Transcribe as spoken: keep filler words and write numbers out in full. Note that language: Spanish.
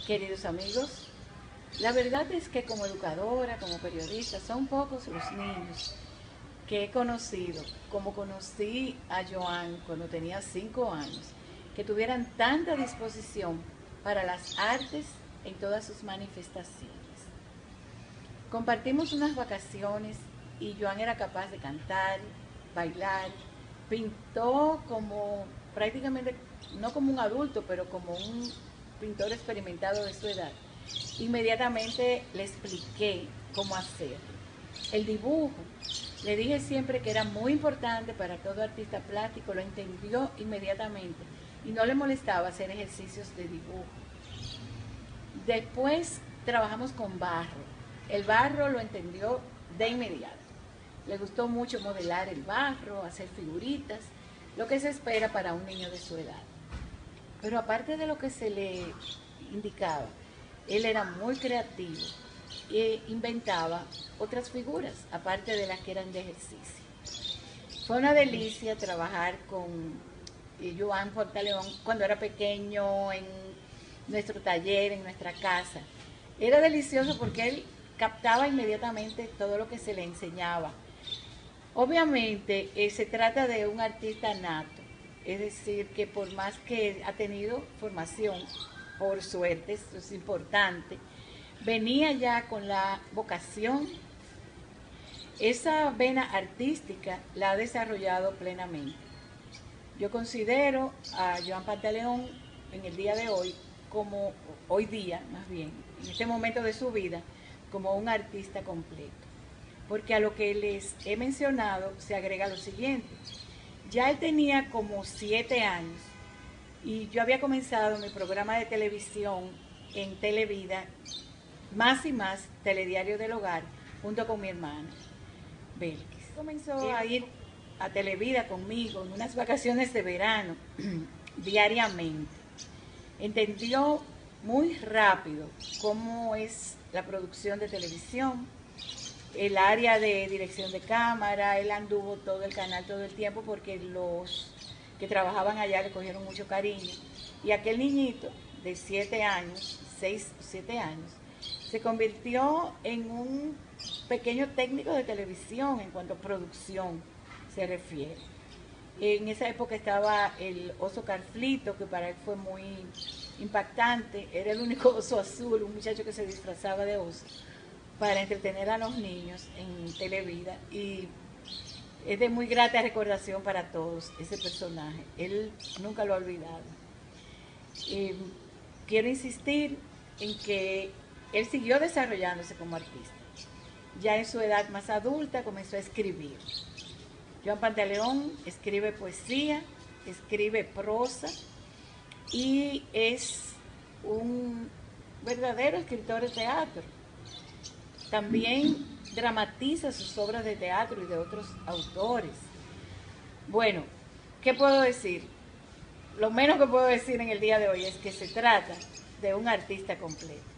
Queridos amigos, la verdad es que como educadora, como periodista, son pocos los niños que he conocido, como conocí a Joan cuando tenía cinco años, que tuvieran tanta disposición para las artes en todas sus manifestaciones. Compartimos unas vacaciones y Joan era capaz de cantar, bailar, pintó como prácticamente, no como un adulto, pero como un pintor experimentado de su edad. Inmediatamente le expliqué cómo hacerlo. El dibujo, le dije siempre que era muy importante para todo artista plástico, lo entendió inmediatamente y no le molestaba hacer ejercicios de dibujo. Después trabajamos con barro. El barro lo entendió de inmediato. Le gustó mucho modelar el barro, hacer figuritas, lo que se espera para un niño de su edad. Pero aparte de lo que se le indicaba, él era muy creativo e inventaba otras figuras, aparte de las que eran de ejercicio. Fue una delicia trabajar con Joan Pantaleón cuando era pequeño, en nuestro taller, en nuestra casa. Era delicioso porque él captaba inmediatamente todo lo que se le enseñaba. Obviamente eh, se trata de un artista nato, es decir, que por más que ha tenido formación, por suerte, eso es importante, venía ya con la vocación. Esa vena artística la ha desarrollado plenamente. Yo considero a Joan Pantaleón en el día de hoy, como hoy día más bien, en este momento de su vida, como un artista completo. Porque a lo que les he mencionado se agrega lo siguiente. Ya él tenía como siete años y yo había comenzado mi programa de televisión en Televida, Más y Más, Telediario del Hogar, junto con mi hermana, Belkis. Comenzó a ir a Televida conmigo en unas vacaciones de verano, diariamente. Entendió muy rápido cómo es la producción de televisión, el área de dirección de cámara. Él anduvo todo el canal todo el tiempo porque los que trabajaban allá le cogieron mucho cariño. Y aquel niñito de siete años, seis o siete años, se convirtió en un pequeño técnico de televisión en cuanto a producción se refiere. En esa época estaba el oso Carflito, que para él fue muy impactante. Era el único oso azul, un muchacho que se disfrazaba de oso para entretener a los niños en Televida, y es de muy grata recordación para todos ese personaje. Él nunca lo ha olvidado. Eh, quiero insistir en que él siguió desarrollándose como artista. Ya en su edad más adulta comenzó a escribir. Joan Pantaleón escribe poesía, escribe prosa y es un verdadero escritor de teatro. También dramatiza sus obras de teatro y de otros autores. Bueno, ¿qué puedo decir? Lo menos que puedo decir en el día de hoy es que se trata de un artista completo.